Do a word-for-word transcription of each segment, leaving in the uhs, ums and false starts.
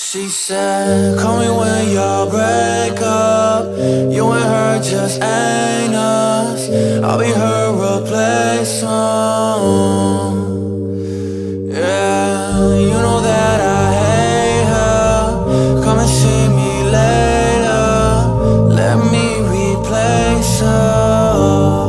She said, call me when y'all break up. You and her just ain't us. I'll be her replacement. Yeah, you know that I hate her. Come and see me later. Let me replace her.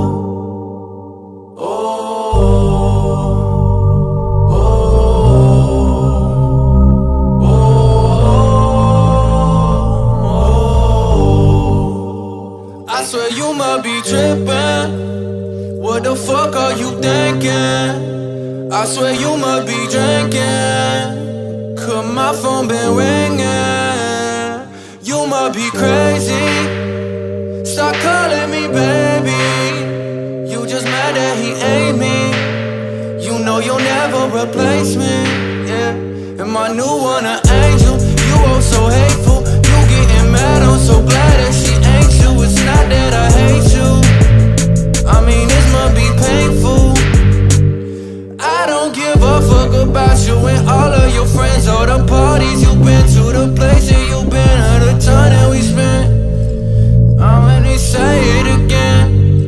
I swear you might be trippin'. What the fuck are you thinking? I swear you might be drinking, 'cause my phone been ringing. You might be crazy. Stop calling me baby. You just mad that he ain't me. You know you'll never replace me. Yeah, and my new one an angel. You oh so hateful. You getting mad, I'm so glad that she ain't you. It's not that I hate you, I mean this must be painful. I don't give a fuck about you and all of your friends, all the parties you've been to, the places you've been, or the time that we spent. I'm gonna say it again.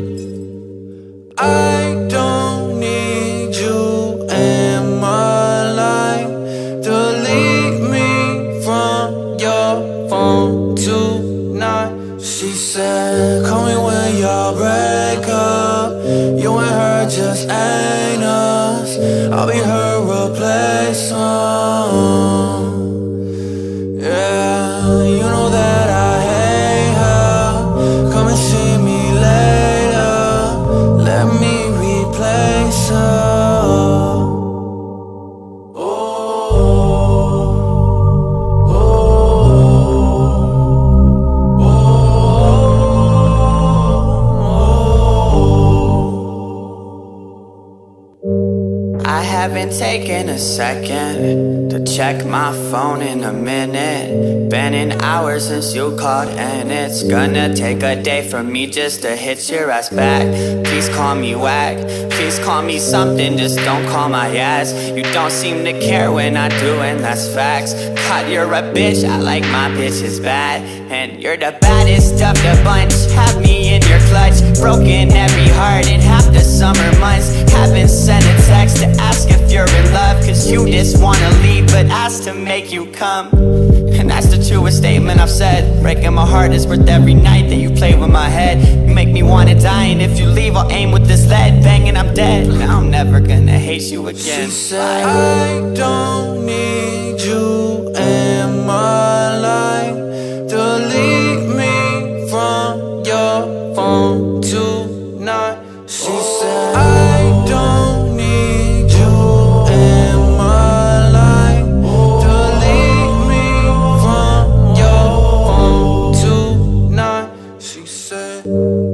I don't need you in my life. Delete me from your phone tonight. She said, call me when y'all break up. You and her just ain't us. I'll be her replacement. Yeah, you know that I hate her. Come and see me later. Let me replace her. I haven't taken a second to check my phone in a minute. Been an hour since you called, and it's gonna take a day for me just to hit your ass back. Please call me whack, please call me something, just don't call my ass. You don't seem to care when I do, and that's facts. God, you're a bitch, I like my bitches bad, and you're the baddest of the bunch. Have me in your clutch, broken every heart in half the summer months. Haven't sent a text to ask if you're in love, 'cause you just wanna leave but ask to make you come. And that's the truest statement I've said. Breaking my heart is worth every night that you play with my head. You make me wanna die, and if you leave I'll aim with this lead. Banging I'm dead, now I'm never gonna hate you again. She said, I don't need you in my life. Delete me from your phone tonight. She said, I don't need you in my life. Delete me from your phone tonight. She said,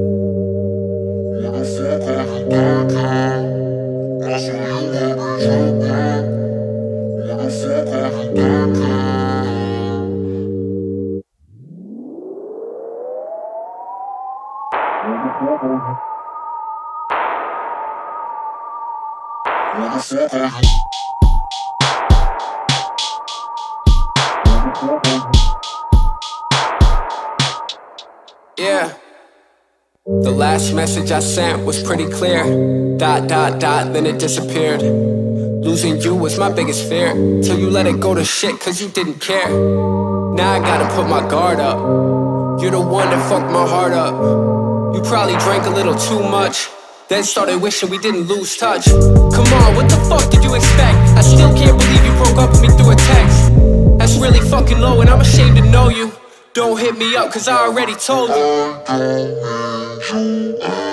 yeah. The last message I sent was pretty clear. Dot, dot, dot, then it disappeared. Losing you was my biggest fear, till you let it go to shit 'cause you didn't care. Now I gotta put my guard up. You're the one that fucked my heart up. You probably drank a little too much, then started wishing we didn't lose touch. Come on, what the fuck did you expect? I still can't believe you broke up with me through a text. That's really fucking low, and I'm ashamed to know you. Don't hit me up, 'cause I already told you.